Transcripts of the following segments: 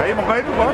je mag meedoen, man.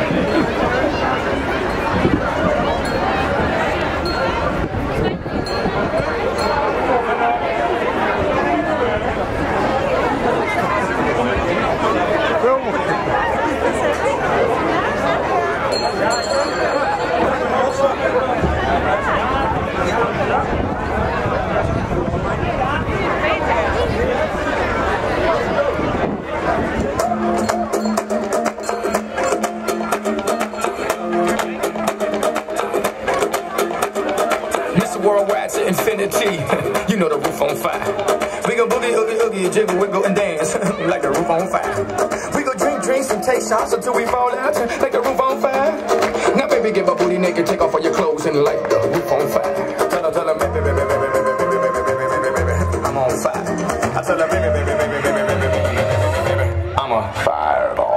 Worldwide to infinity, you know the roof on fire. We gon' boogie, oogie, oogie, jiggle, wiggle, and dance like the roof on fire. We gon' drink drinks and take shots until we fall out like the roof on fire. Now baby, get my booty naked, take off all your clothes and light the roof on fire. Tell her, baby, baby, baby, baby, baby, baby, baby, baby, baby, I'm on fire. I tell her, baby, baby, baby, baby, baby, baby, baby, baby, I'm a fireball.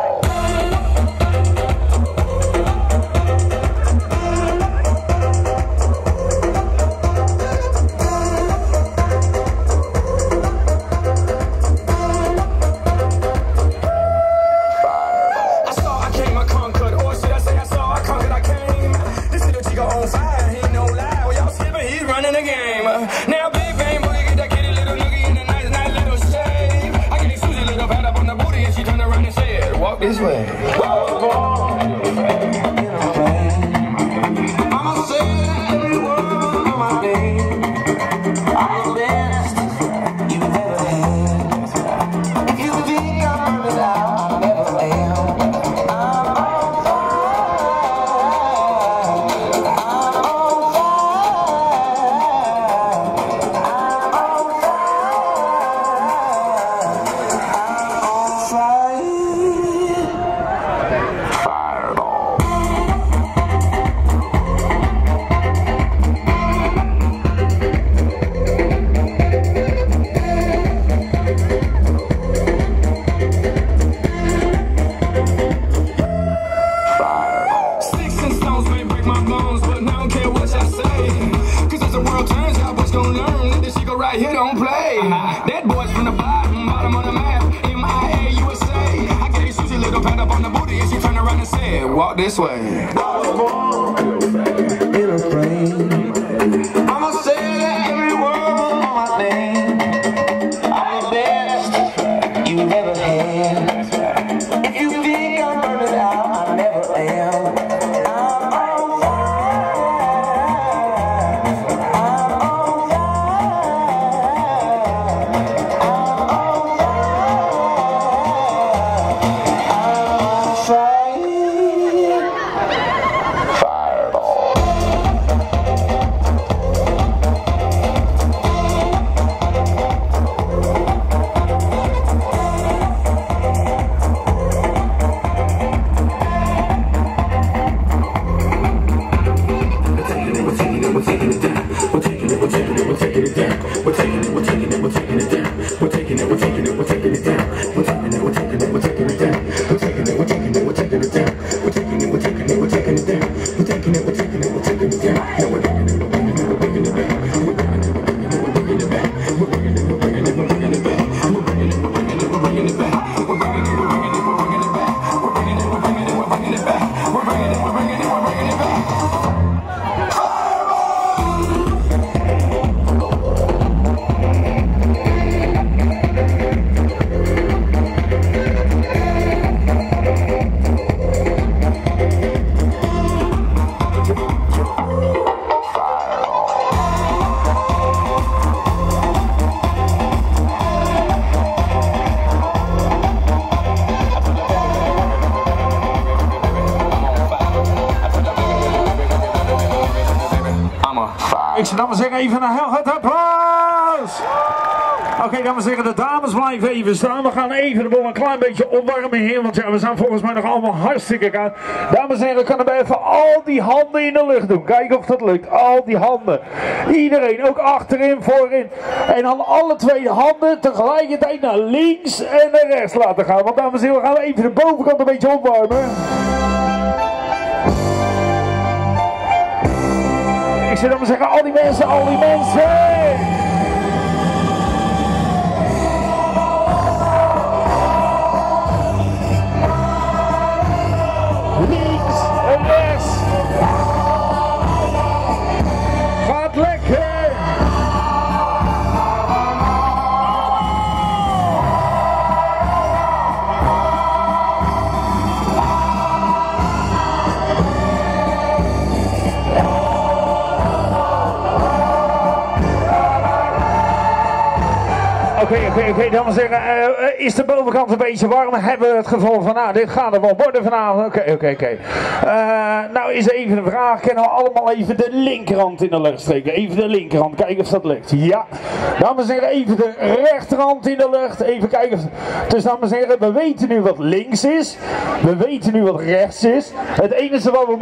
Now big bang boogie, get that kitty little noogie in a nice little shave. I get these Susie little pat up on the booty and she turned around and said, walk this way. Mama said every word of my name. I'm the best you've ever had. If you think I'm running out, I never am. Right here don't play. That boy's from the bottom of the map. MIA USA. I gave Susie a little pat up on the booty and she turned around and said, walk this way. In a frame. I'ma say every word of my name. I'm the best you've ever had. If you think I'm burning out, I never am. Ik zou dames en heren even een heel groot applaus. Oké, dames en heren, de dames blijven even staan. We gaan even de boel een klein beetje opwarmen hier, want ja, we zijn volgens mij nog allemaal hartstikke koud. Dames en heren, kunnen we even al die handen in de lucht doen. Kijken of dat lukt. Al die handen. Iedereen, ook achterin, voorin. En dan alle twee handen tegelijkertijd naar links en naar rechts laten gaan. Want dames en heren, we gaan even de bovenkant een beetje opwarmen. Ik zou dan zeggen, al die mensen, al die mensen. Oké, dames en heren. Is de bovenkant een beetje warm? Hebben we het gevoel van, nou, dit gaat er wel worden vanavond. Oké. Nou is even de vraag, kunnen we allemaal even de linkerhand in de lucht steken? Even de linkerhand, kijken of dat lukt. Ja. Dames en heren, even de rechterhand in de lucht. Even kijken of... Dus dames en heren, we weten nu wat links is. We weten nu wat rechts is. Het enige wat we